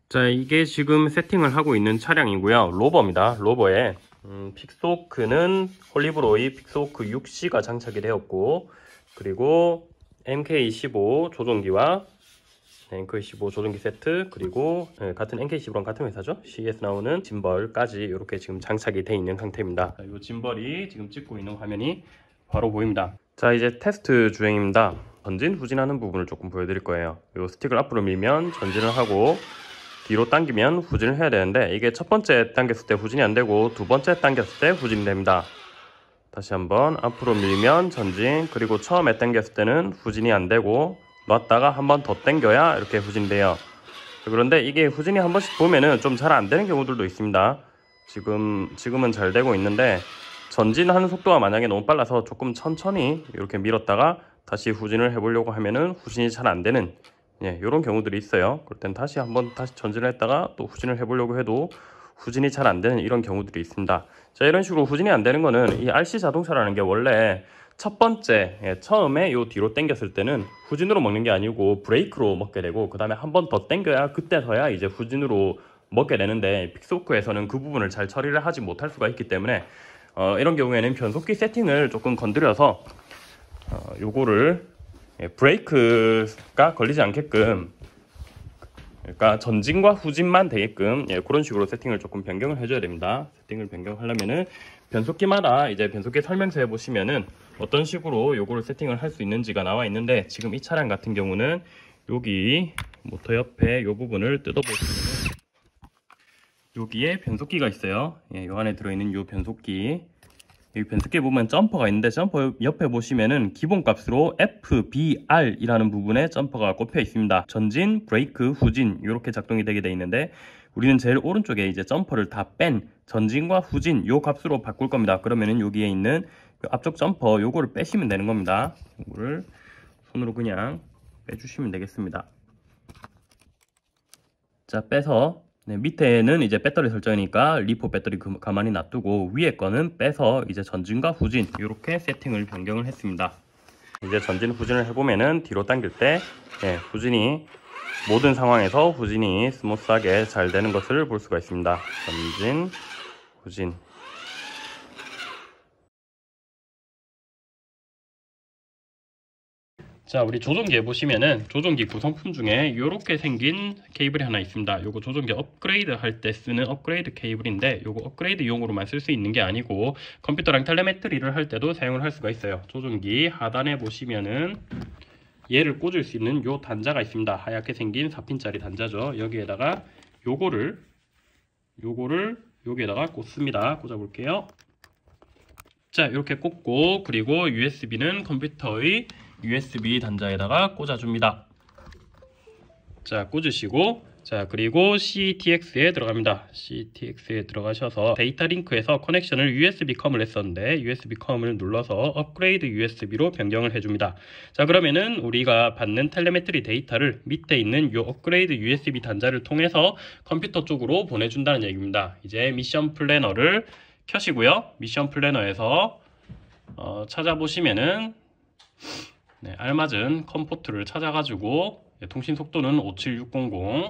자, 이게 지금 세팅을 하고 있는 차량이고요. 로버입니다. 로버에 픽스호크는 홀리브로이 픽스호크 6C가 장착이 되었고, 그리고 MK15 조종기와 MK15 조종기 세트, 그리고 같은 MK15랑 같은 회사죠. CS 나오는 짐벌까지 이렇게 지금 장착이 돼 있는 상태입니다. 이 짐벌이 지금 찍고 있는 화면이 바로 보입니다. 자, 이제 테스트 주행입니다. 전진 후진하는 부분을 조금 보여드릴 거예요. 이 스틱을 앞으로 밀면 전진을 하고, 뒤로 당기면 후진을 해야 되는데, 이게 첫 번째 당겼을 때 후진이 안 되고 두 번째 당겼을 때 후진이 됩니다. 다시 한번 앞으로 밀면 전진, 그리고 처음에 당겼을 때는 후진이 안 되고 놨다가 한 번 더 당겨야 이렇게 후진이 돼요. 그런데 이게 후진이 한 번씩 보면은 좀 잘 안 되는 경우들도 있습니다. 지금은 잘 되고 있는데, 전진하는 속도가 만약에 너무 빨라서 조금 천천히 이렇게 밀었다가 다시 후진을 해보려고 하면은 후진이 잘 안 되는, 이런 경우들이 있어요. 그럴 땐 다시 전진을 했다가 또 후진을 해보려고 해도 후진이 잘 안 되는 이런 경우들이 있습니다. 자, 이런 식으로 후진이 안 되는 거는 이 RC 자동차라는 게 원래 첫 번째, 처음에 요 뒤로 당겼을 때는 후진으로 먹는 게 아니고 브레이크로 먹게 되고, 그 다음에 한 번 더 당겨야 그때서야 이제 후진으로 먹게 되는데, 픽스호크에서는 그 부분을 잘 처리를 하지 못할 수가 있기 때문에 이런 경우에는 변속기 세팅을 조금 건드려서 요거를 브레이크가 걸리지 않게끔, 그러니까 전진과 후진만 되게끔 그런 식으로 세팅을 조금 변경을 해줘야 됩니다. 세팅을 변경하려면은 변속기마다 이제 변속기 설명서에 보시면은 어떤 식으로 요거를 세팅을 할 수 있는지가 나와 있는데, 지금 이 차량 같은 경우는 여기 모터 옆에 요 부분을 뜯어보시면 여기에 변속기가 있어요. 요 안에 들어있는 요 변속기, 이 변속기에 보면 점퍼가 있는데, 점퍼 옆에 보시면은 기본값으로 FBR이라는 부분에 점퍼가 꼽혀 있습니다. 전진, 브레이크, 후진 이렇게 작동이 되게 돼 있는데, 우리는 제일 오른쪽에 이제 점퍼를 다 뺀 전진과 후진 요 값으로 바꿀 겁니다. 그러면은 여기에 있는 앞쪽 점퍼 요거를 빼시면 되는 겁니다. 요거를 손으로 그냥 빼주시면 되겠습니다. 자, 빼서 밑에는 이제 배터리 설정이니까 리포 배터리 가만히 놔두고, 위에 거는 빼서 이제 전진과 후진 이렇게 세팅을 변경을 했습니다. 이제 전진 후진을 해보면은 뒤로 당길 때 후진이, 모든 상황에서 후진이 스무스하게 잘 되는 것을 볼 수가 있습니다. 전진, 후진. 자, 우리 조종기에 보시면은 조종기 구성품 중에 이렇게 생긴 케이블이 하나 있습니다. 요거 조종기 업그레이드 할 때 쓰는 업그레이드 케이블인데, 요거 업그레이드용으로만 쓸 수 있는 게 아니고 컴퓨터랑 텔레메트리를 할 때도 사용을 할 수가 있어요. 조종기 하단에 보시면은 얘를 꽂을 수 있는 요 단자가 있습니다. 하얗게 생긴 4핀짜리 단자죠. 여기에다가 요거를 여기에다가 꽂습니다. 꽂아 볼게요. 자, 이렇게 꽂고, 그리고 USB는 컴퓨터의 USB 단자에다가 꽂아줍니다. 자, 꽂으시고, 자, 그리고 CTX에 들어갑니다. CTX에 들어가셔서 데이터 링크에서 커넥션을 USB-COM을 했었는데, USB-COM을 눌러서 업그레이드 USB로 변경을 해줍니다. 자, 그러면은 우리가 받는 텔레메트리 데이터를 밑에 있는 이 업그레이드 USB 단자를 통해서 컴퓨터 쪽으로 보내준다는 얘기입니다. 이제 미션 플래너를 켜시고요. 미션 플래너에서 찾아보시면은 알맞은 컴포트를 찾아가지고 통신 속도는 57600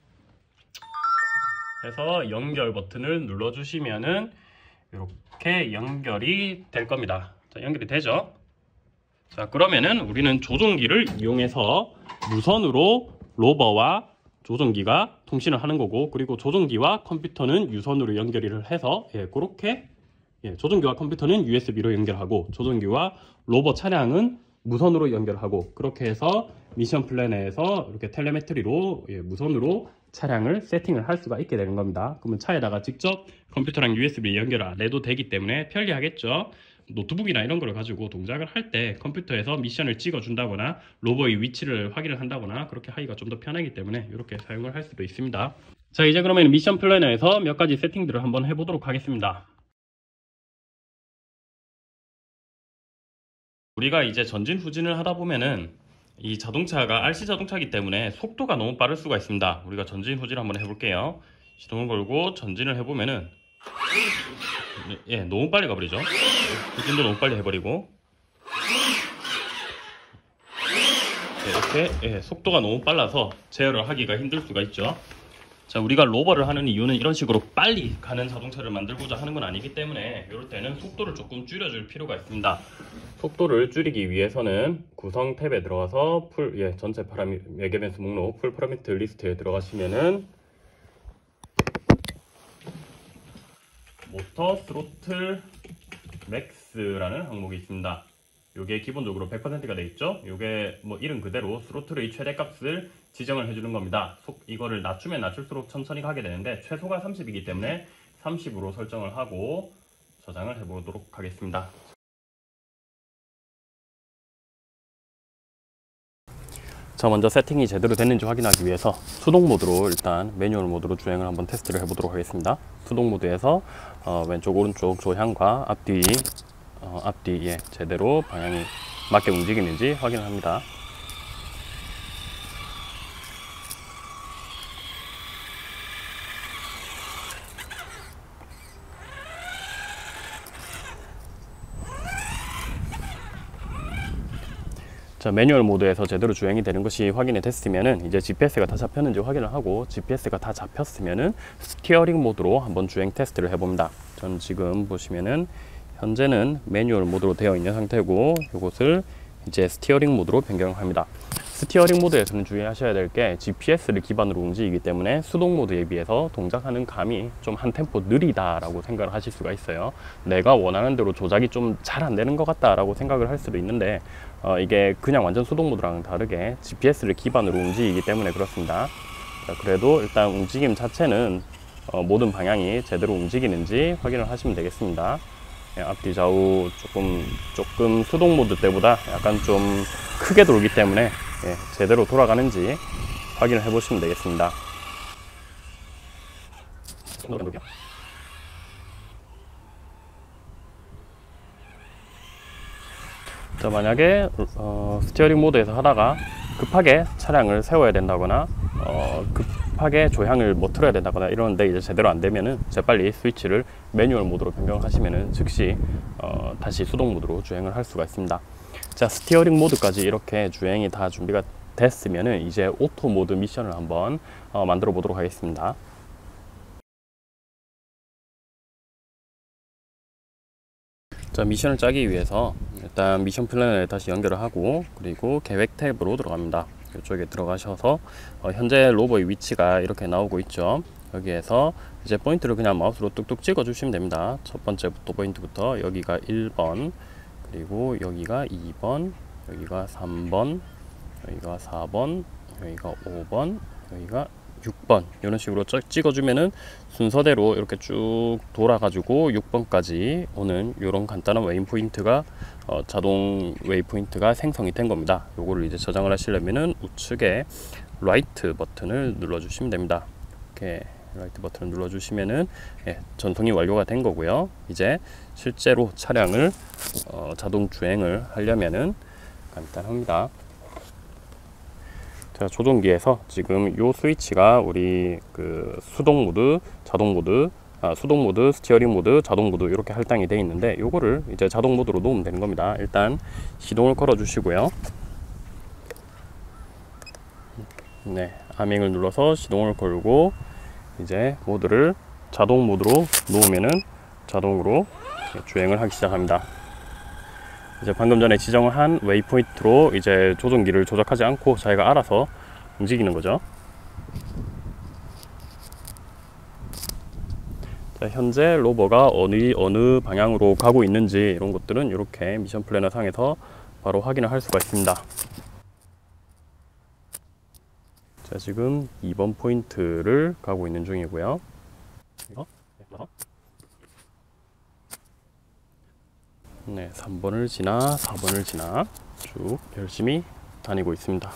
해서 연결 버튼을 눌러주시면은 이렇게 연결이 될 겁니다. 자, 연결이 되죠? 자, 그러면은 우리는 조종기를 이용해서 무선으로 로버와 조종기가 통신을 하는 거고, 그리고 조종기와 컴퓨터는 유선으로 연결을 해서 그렇게 조종기와 컴퓨터는 USB로 연결하고, 조종기와 로버 차량은 무선으로 연결하고, 그렇게 해서 미션 플래너에서 이렇게 텔레메트리로 무선으로 차량을 세팅을 할 수가 있게 되는 겁니다. 그러면 차에다가 직접 컴퓨터랑 USB 연결 안 해도 되기 때문에 편리하겠죠. 노트북이나 이런 걸 가지고 동작을 할 때 컴퓨터에서 미션을 찍어준다거나 로버의 위치를 확인을 한다거나 그렇게 하기가 좀 더 편하기 때문에 이렇게 사용을 할 수도 있습니다. 자, 이제 그러면 미션 플래너에서 몇 가지 세팅들을 한번 해보도록 하겠습니다. 우리가 이제 전진 후진을 하다 보면은 이 자동차가 RC 자동차이기 때문에 속도가 너무 빠를 수가 있습니다. 우리가 전진 후진 한번 해볼게요. 시동을 걸고 전진을 해보면은 너무 빨리 가버리죠. 후진도 너무 빨리 해버리고, 이렇게 속도가 너무 빨라서 제어를 하기가 힘들 수가 있죠. 자, 우리가 로버를 하는 이유는 이런 식으로 빨리 가는 자동차를 만들고자 하는 건 아니기 때문에 이럴 때는 속도를 조금 줄여줄 필요가 있습니다. 속도를 줄이기 위해서는 구성 탭에 들어가서 전체 매개 변수 목록 풀 파라미터 리스트에 들어가시면은 모터 스로틀 맥스라는 항목이 있습니다. 요게 기본적으로 100%가 되어 있죠. 요게 뭐 이름 그대로 스로틀의 최대값을 지정을 해주는 겁니다. 이거를 낮추면 낮출수록 천천히 가게 되는데 최소가 30이기 때문에 30으로 설정을 하고 저장을 해보도록 하겠습니다. 자, 먼저 세팅이 제대로 됐는지 확인하기 위해서 수동 모드로 일단 매뉴얼 모드로 주행을 한번 테스트를 해보도록 하겠습니다. 수동 모드에서 왼쪽 오른쪽 조향과 앞뒤에 제대로 방향이 맞게 움직이는지 확인을 합니다. 자, 매뉴얼 모드에서 제대로 주행이 되는 것이 확인이 됐으면은 이제 GPS가 다 잡혔는지 확인을 하고, GPS가 다 잡혔으면은 스티어링 모드로 한번 주행 테스트를 해봅니다. 전 지금 보시면은 현재는 매뉴얼 모드로 되어 있는 상태고, 이것을 이제 스티어링 모드로 변경합니다. 스티어링 모드에서는 주의하셔야 될 게 GPS를 기반으로 움직이기 때문에 수동 모드에 비해서 동작하는 감이 좀 한 템포 느리다라고 생각을 하실 수가 있어요. 내가 원하는 대로 조작이 좀 잘 안 되는 것 같다라고 생각을 할 수도 있는데 이게 그냥 완전 수동 모드랑 다르게 GPS를 기반으로 움직이기 때문에 그렇습니다. 자, 그래도 일단 움직임 자체는 모든 방향이 제대로 움직이는지 확인을 하시면 되겠습니다. 앞뒤 좌우 조금 수동 모드 때보다 약간 좀 크게 돌기 때문에 제대로 돌아가는지 확인을 해 보시면 되겠습니다. 자, 만약에 스티어링 모드에서 하다가 급하게 차량을 세워야 된다거나 급하게 조향을 뭐 틀어야 된다거나 이러는데 이제 제대로 안 되면은 재빨리 스위치를 매뉴얼 모드로 변경하시면은 즉시 다시 수동 모드로 주행을 할 수가 있습니다. 자, 스티어링 모드까지 이렇게 주행이 다 준비가 됐으면은 이제 오토 모드 미션을 한번 만들어 보도록 하겠습니다. 자, 미션을 짜기 위해서 일단 미션 플래너에 다시 연결을 하고, 그리고 계획 탭으로 들어갑니다. 이쪽에 들어가셔서 현재 로버의 위치가 이렇게 나오고 있죠. 여기에서 이제 포인트를 그냥 마우스로 뚝뚝 찍어 주시면 됩니다. 첫 번째 포인트부터 여기가 1번, 그리고 여기가 2번, 여기가 3번, 여기가 4번, 여기가 5번, 여기가 6번, 이런 식으로 찍어주면은 순서대로 이렇게 쭉 돌아가지고 6번까지 오는 이런 간단한 웨이포인트가 자동 웨이포인트가 생성이 된 겁니다. 요거를 이제 저장을 하시려면은 우측에 라이트 버튼을 눌러 주시면 됩니다. 이렇게 라이트 버튼을 눌러 주시면은 전송이 완료가 된 거고요. 이제 실제로 차량을 자동 주행을 하려면은 간단합니다. 자, 조종기에서 지금 요 스위치가 우리 그 수동 모드, 자동 모드, 수동 모드, 스티어링 모드, 자동 모드 이렇게 할당이 되어 있는데, 요거를 이제 자동 모드로 놓으면 되는 겁니다. 일단 시동을 걸어 주시고요. 네, 아밍을 눌러서 시동을 걸고 이제 모드를 자동 모드로 놓으면은 자동으로 주행을 하기 시작합니다. 이제 방금 전에 지정을 한 웨이포인트로 이제 조종기를 조작하지 않고 자기가 알아서 움직이는 거죠. 자, 현재 로버가 어느 방향으로 가고 있는지 이런 것들은 이렇게 미션 플래너 상에서 바로 확인을 할 수가 있습니다. 자, 지금 2번 포인트를 가고 있는 중이고요. 네, 3번을 지나 4번을 지나 쭉 열심히 다니고 있습니다.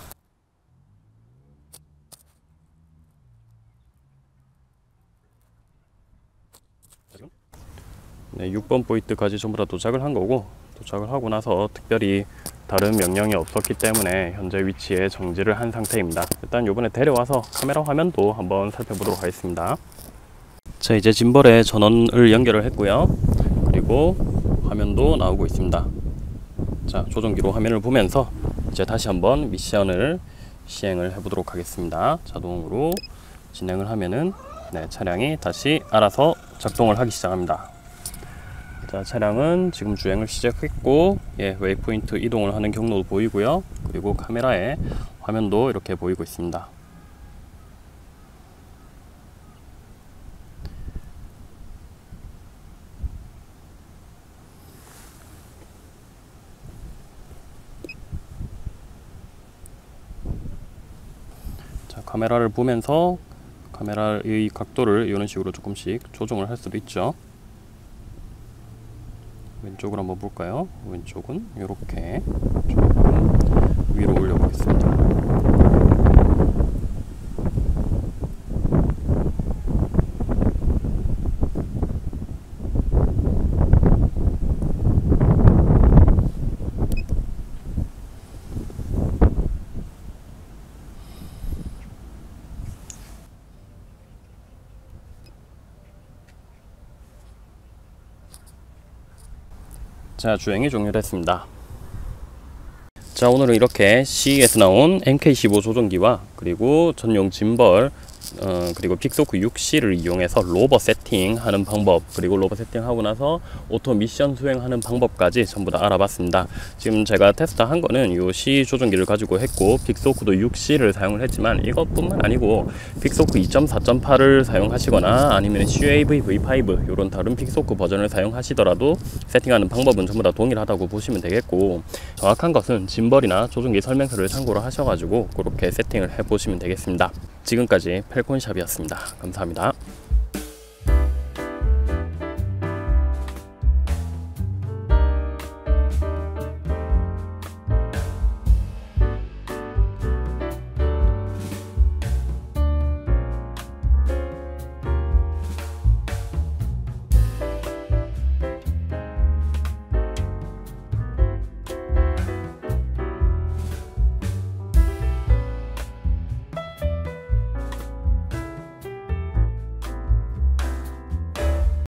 네, 6번 포인트까지 전부 다 도착을 한 거고, 도착을 하고 나서 특별히 다른 명령이 없었기 때문에 현재 위치에 정지를 한 상태입니다. 일단 요번에 데려와서 카메라 화면도 한번 살펴보도록 하겠습니다. 자, 이제 짐벌에 전원을 연결을 했고요. 그리고 화면도 나오고 있습니다. 자, 조종기로 화면을 보면서 이제 다시 한번 미션을 시행을 해보도록 하겠습니다. 자동으로 진행을 하면은 차량이 다시 알아서 작동을 하기 시작합니다. 자, 차량은 지금 주행을 시작했고 웨이포인트 이동을 하는 경로도 보이고요. 그리고 카메라에 화면도 이렇게 보이고 있습니다. 자, 카메라를 보면서 카메라의 각도를 이런 식으로 조금씩 조정을 할 수도 있죠. 왼쪽으로 한번 볼까요? 왼쪽은 이렇게 조금 위로 올려보겠습니다. 자, 주행이 종료됐습니다. 자, 오늘은 이렇게 CE에서 나온 MK15 조종기와 그리고 전용 짐벌 그리고 픽소크 6C를 이용해서 로버 세팅하는 방법, 그리고 로버 세팅하고 나서 오토 미션 수행하는 방법까지 전부 다 알아봤습니다. 지금 제가 테스트한 거는 요 C 조종기를 가지고 했고 픽소크도 6C를 사용을 했지만 이것뿐만 아니고 픽소크 2.4.8을 사용하시거나 아니면 CUAV V5 이런 다른 픽소크 버전을 사용하시더라도 세팅하는 방법은 전부 다 동일하다고 보시면 되겠고, 정확한 것은 짐벌이나 조종기 설명서를 참고로 하셔가지고 그렇게 세팅을 해보시면 되겠습니다. 지금까지 펠콘샵이었습니다. 감사합니다.